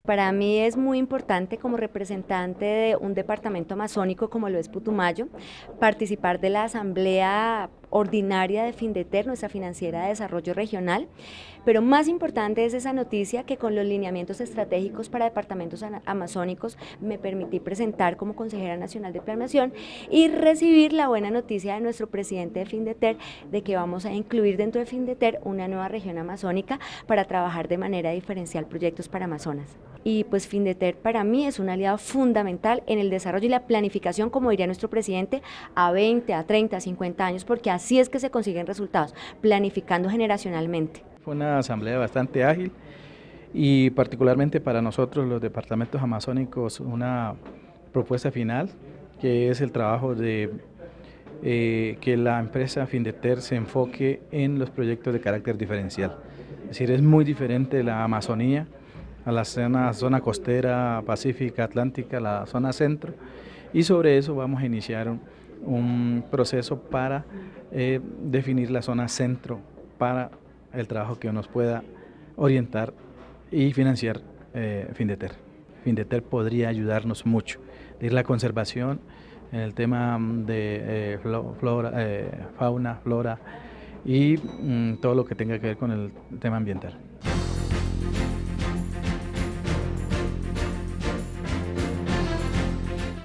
para mí es muy importante como representante de un departamento amazónico como lo es Putumayo, participar de la asamblea ordinaria de Findeter, nuestra financiera de desarrollo regional, pero más importante es esa noticia que con los lineamientos estratégicos para departamentos amazónicos me permití presentar como consejera nacional de planeación y recibir la buena noticia de nuestro presidente de Findeter de que vamos a incluir dentro de Findeter una nueva región amazónica para trabajar de manera diferencial proyectos para Amazonas. Y pues Findeter para mí es un aliado fundamental en el desarrollo y la planificación, como diría nuestro presidente, a 20, a 30, a 50 años, porque así es que se consiguen resultados, planificando generacionalmente. Fue una asamblea bastante ágil y particularmente para nosotros los departamentos amazónicos una propuesta final que es el trabajo de que la empresa Findeter se enfoque en los proyectos de carácter diferencial. Es decir, es muy diferente la Amazonía a la zona costera, pacífica, atlántica, la zona centro, y sobre eso vamos a iniciar un proceso para definir la zona centro para el trabajo que nos pueda orientar y financiar Findeter. Findeter podría ayudarnos mucho. Es la conservación en el tema de fauna, flora y todo lo que tenga que ver con el tema ambiental.